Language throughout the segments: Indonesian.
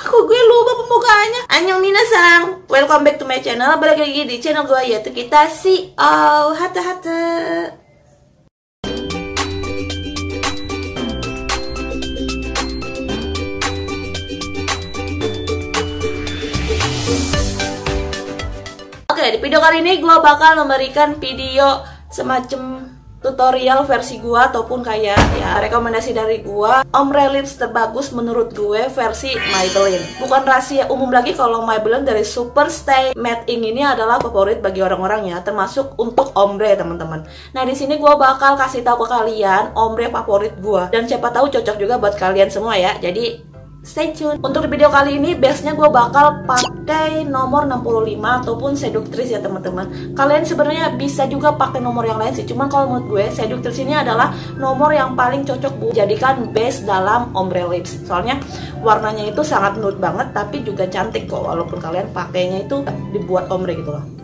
Kok gue lupa pembukaannya. Annyeong minasang, welcome back to my channel. Balik lagi di channel gue, yaitu kita si Hata. Oke, di video kali ini gue bakal memberikan video semacam tutorial versi gue ataupun kayak ya rekomendasi dari gue ombre lips terbagus menurut gue versi Maybelline. Bukan rahasia umum lagi kalau Maybelline dari Super Stay Matte Ink ini adalah favorit bagi orang-orang ya, termasuk untuk ombre teman-teman. Nah di sini gue bakal kasih tahu ke kalian ombre favorit gue dan siapa tahu cocok juga buat kalian semua ya. Jadi stay tune. Untuk video kali ini base-nya gue bakal pakai nomor 65 ataupun Seductress ya teman-teman. Kalian sebenarnya bisa juga pakai nomor yang lain sih, cuman kalau menurut gue Seductress ini adalah nomor yang paling cocok buat jadikan base dalam ombre lips. Soalnya warnanya itu sangat nude banget tapi juga cantik kok walaupun kalian pakainya itu dibuat ombre gitu loh.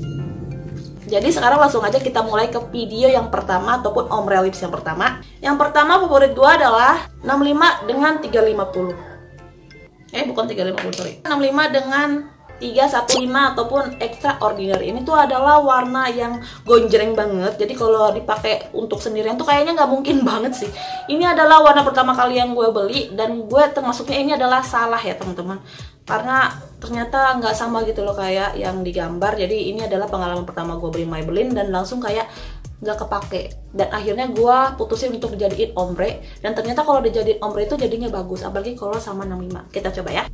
Jadi sekarang langsung aja kita mulai ke video yang pertama ataupun ombre lips yang pertama. Yang pertama favorit gue adalah 65 dengan 350. Bukan 350 sorry. 65 dengan 315 ataupun extraordinary. Ini tuh adalah warna yang gonjreng banget. Jadi kalau dipakai untuk sendirian tuh kayaknya nggak mungkin banget sih. Ini adalah warna pertama kali yang gue beli dan gue termasuknya ini adalah salah ya teman-teman. Karena ternyata nggak sama gitu loh kayak yang digambar. Jadi ini adalah pengalaman pertama gue beli Maybelline dan langsung kayak nggak kepake. Dan akhirnya gue putusin untuk dijadiin ombre. Dan ternyata kalau dijadiin ombre itu jadinya bagus. Apalagi kalau sama 65. Kita coba ya.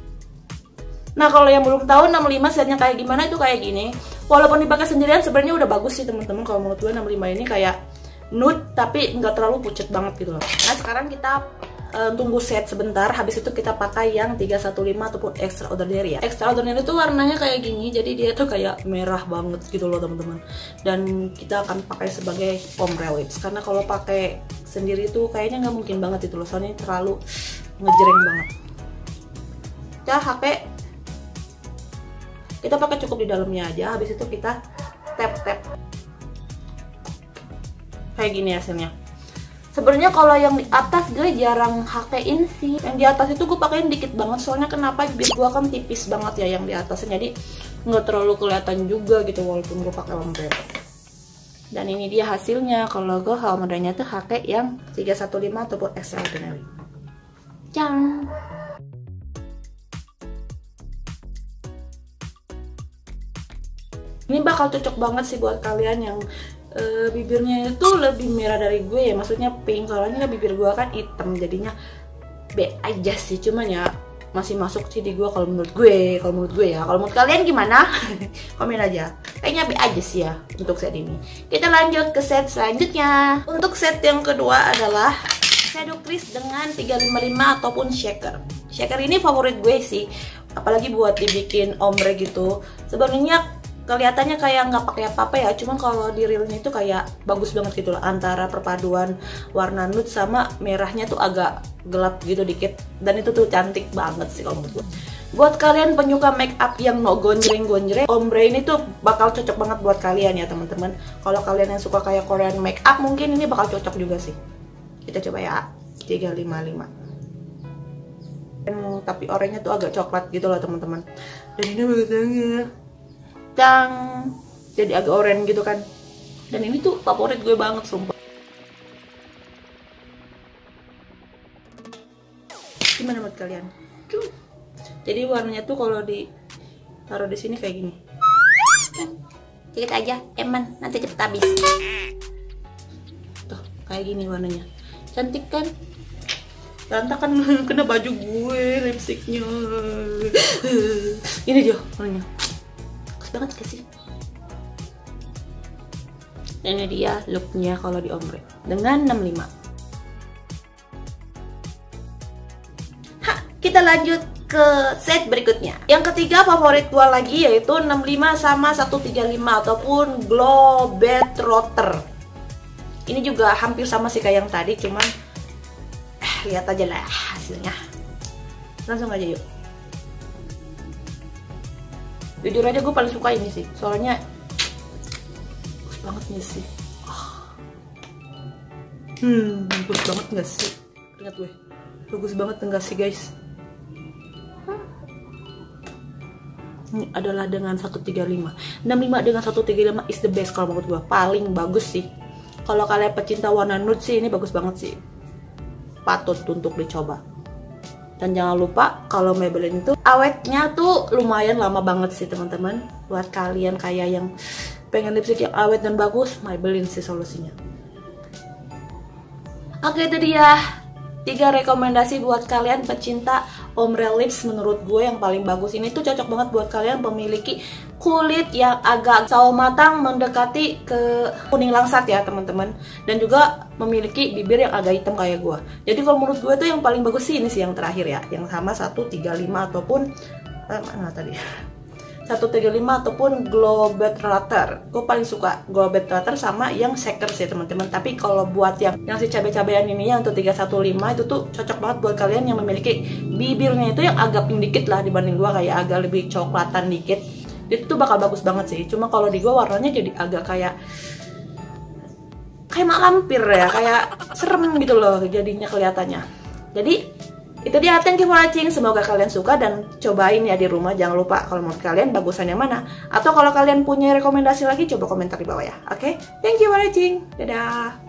Nah kalau yang belum tahu 65 setnya kayak gimana, itu kayak gini. Walaupun dipakai sendirian sebenarnya udah bagus sih teman-teman. Kalau menurut gue 65 ini kayak nude tapi nggak terlalu pucet banget gitu loh. Nah sekarang kita tunggu set sebentar, habis itu kita pakai yang 315 ataupun extraordinary ya. Extraordinary itu warnanya kayak gini, jadi dia tuh kayak merah banget gitu loh teman-teman. Dan kita akan pakai sebagai ombre lips karena kalau pakai sendiri tuh kayaknya nggak mungkin banget itu loh, soalnya terlalu ngejreng banget. Kita pakai cukup di dalamnya aja, habis itu kita tap kayak gini hasilnya. Sebenarnya kalau yang di atas gue jarang pakein sih. Yang di atas itu gue pakein dikit banget. Soalnya kenapa, bibir gue kan tipis banget ya yang di atasnya. Jadi nggak terlalu kelihatan juga gitu walaupun gue pakai ombre. Dan ini dia hasilnya. Kalau gue ombrenya tuh pakai yang 315 ataupun extraordinary. Cang. Ini bakal cocok banget sih buat kalian yang bibirnya itu lebih merah dari gue ya, maksudnya pink. Kalau ini bibir gue kan hitam, jadinya B aja sih, cuman ya masih masuk sih di gue kalau menurut gue. Kalau menurut kalian gimana? Komen aja. Kayaknya B aja sih ya untuk set ini. Kita lanjut ke set selanjutnya. Untuk set yang kedua adalah Seductress dengan 355 ataupun shaker. Shaker ini favorit gue sih, apalagi buat dibikin ombre gitu. Sebenarnya kelihatannya kayak nggak pakai apa-apa ya, cuman kalau di realnya itu kayak bagus banget gitu loh, antara perpaduan warna nude sama merahnya tuh agak gelap gitu dikit, dan itu tuh cantik banget sih kalau menurut gue. Buat kalian penyuka make up yang no gonjreng, ombre ini tuh bakal cocok banget buat kalian ya teman-teman. Kalau kalian yang suka kayak Korean make up mungkin ini bakal cocok juga sih. Kita coba ya, 355. Tapi oranye tuh agak coklat gitu loh teman-teman. Dan ini bagusnya jadi agak oranye gitu kan. Dan ini tuh favorit gue banget sumpah. Gimana menurut kalian? Jadi warnanya tuh kalau ditaruh di sini kayak gini. Sedikit aja, eman, nanti cepet habis. Tuh, kayak gini warnanya. Cantik kan? Berantakan kena baju gue, lipstiknya. Ini dia warnanya. Banget gak sih? Dan ini dia looknya kalau di ombre dengan 65. Kita lanjut ke set berikutnya. Yang ketiga favorit gua lagi yaitu 65 sama 135 ataupun Glow Betrotter. Ini juga hampir sama sih kayak yang tadi, cuman lihat aja lah hasilnya. Langsung aja yuk. Jujur aja gue paling suka ini sih, soalnya bagus banget nih sih. Bagus banget nggak sih? Ingat gue, bagus banget enggak sih guys? adalah dengan 135. 65 dengan 135 is the best kalau menurut gue, paling bagus sih. Kalau kalian pecinta warna nude sih, ini bagus banget sih, patut untuk dicoba. Dan jangan lupa kalau Maybelline itu awetnya tuh lumayan lama banget sih teman-teman. Buat kalian kayak yang pengen lipstick yang awet dan bagus, Maybelline sih solusinya. Oke, itu dia 3 rekomendasi buat kalian pecinta ombre lips menurut gue yang paling bagus. Ini tuh cocok banget buat kalian memiliki kulit yang agak sawo matang mendekati ke kuning langsat ya teman-teman, dan juga memiliki bibir yang agak hitam kayak gue. Jadi kalau menurut gue tuh yang paling bagus sih ini sih yang terakhir ya, yang sama 135 ataupun mana tadi 135 ataupun Glow Betrater. Gue paling suka Glow Betrater sama yang Shaker sih teman-teman. Tapi kalau buat yang si cabai-cabean ini yang untuk 315 itu tuh cocok banget buat kalian yang memiliki bibirnya itu yang agak pink dikit lah dibanding gue, kayak agak lebih coklatan dikit. Itu tuh bakal bagus banget sih. Cuma kalau di gue warnanya jadi agak kayak mak lampir ya, kayak serem gitu loh jadinya kelihatannya. Jadi itu dia, thank you for watching. Semoga kalian suka dan cobain ya di rumah. Jangan lupa kalau menurut kalian bagusan yang mana, atau kalau kalian punya rekomendasi lagi coba komentar di bawah ya. Oke, thank you for watching. Dadah.